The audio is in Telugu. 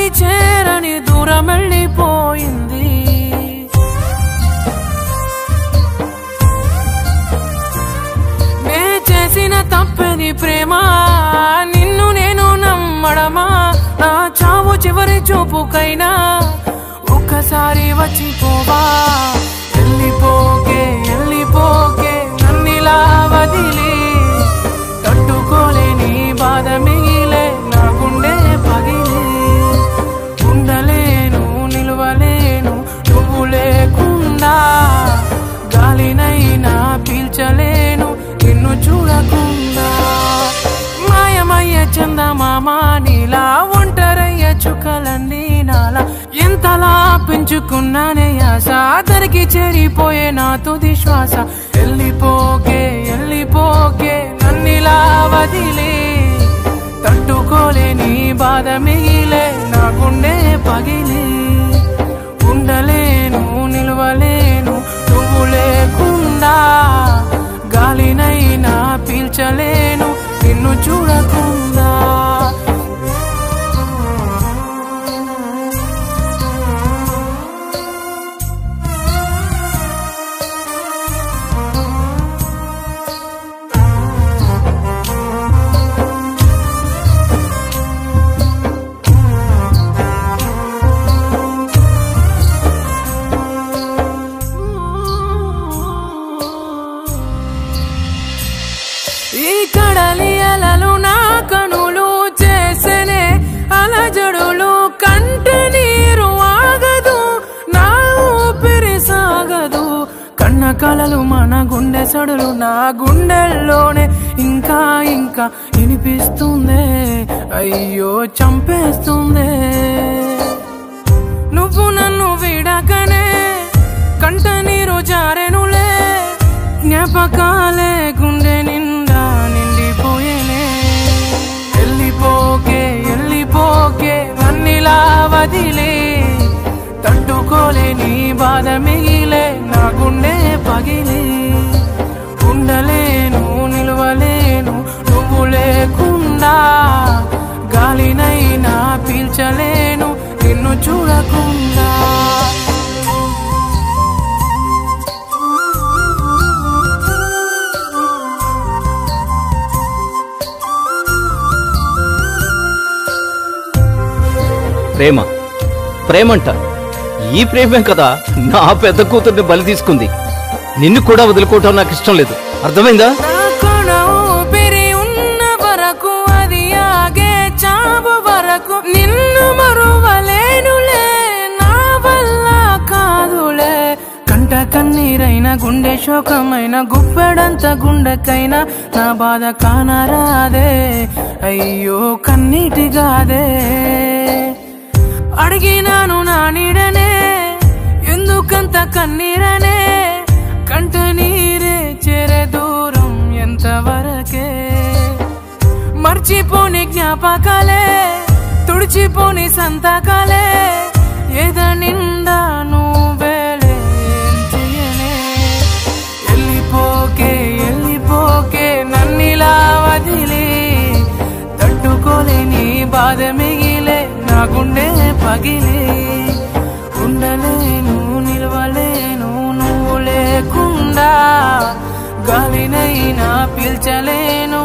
దారి చేరని దూరం వెళ్ళిపోయింది. నే చేసిన తప్పని ప్రేమ నిన్ను నేను నమ్మడమా? నా చావు చివరి చూపుకైనా ఒక్కసారి వచ్చిపోవా. వెళ్ళిపోకే వెళ్ళిపోకే నన్నిలా వదిలి, తట్టుకోలేని బాధ మిగిలే నా గుండె పగిలి. ఉండలేను నిలవలేను నువ్వు లేకుండా, గాలినైనా పీల్చలేను నిన్ను చూడకుండా. మాయమయ్య చందమామ నీలా, ఒంటరయ్య చుక్కలన్నీ నాలా. ఎంతలా పెంచుకున్నానే ఆశ, దరికి చేరిపోయే నా తుది శ్వాస. వెళ్ళిపోకే వెళ్ళిపోకే నన్నిలా వదిలి, తట్టుకోలేని బాధ మిగిలే నా గుండె పగిలి. ఉండలేను నిలవలేను నువ్వు లేకుండా, గాలినైనా పీల్చలేను నిన్ను చూడకుండా. ఈ కడలి అలలు నా కనులు చేసనే అలజడులు, కంట నీరు ఆగదు నా ఊపిరి సాగదు. కన్న కలలు మన గుండె సడులు నా గుండెల్లోనే ఇంకా ఇంకా వినిపిస్తుందే, అయ్యో చంపేస్తుందే. నువ్వు నన్ను విడకనే కంట నీరు జారెనులే, జ్ఞాపకాలే గుండె నిండా నిండిపోయేనే. వెళ్ళిపోకే వెళ్ళిపోకే నన్నిలా వదిలి, తట్టుకోలేని బాధ మిగిలే నా గుండె పగిలి. ఉండలేను నిలవలేను నువ్వు లేకుండా, గాలినైనా పీల్చలేను నిన్ను చూడకుండా. ప్రేమ ప్రేమంట, ఈ ప్రేమే కదా నా పెద్ద కూతుర్ని బలి తీసుకుంది. నిన్ను కూడా వదులుకోవటం నాకు ఇష్టం లేదు, అర్థమైందా? ఉన్న వరకు అది ఆగే చావు వరకు నిన్ను మరువలేనులే, నా వల్ల కాదులే. కంట కన్నీరైన గుండె శోకమైన గుప్పెడంత గుండెకైనా నా బాధ కానరాదే, అయ్యో కన్నీటిగాదే. అడిగినాను నా నీడనే ఎందుకంత కన్నీరనే, కంట నీరే చేరే దూరం ఎంతవరకే. మర్చిపోని జ్ఞాపకాలే తుడిచిపోని సంతకాలే, ఏద నిండా నువ్వేలే ఏం చెయ్యనే. వెళ్ళిపోకే వెళ్ళిపోకే నన్నిలా వదిలి, తట్టుకోలేని బాధ మిగిలే నా గుండె పగిలి. ఉండలేను నిలవలేను నువ్వు లేకుండా, గాలినైనా పీల్చలేను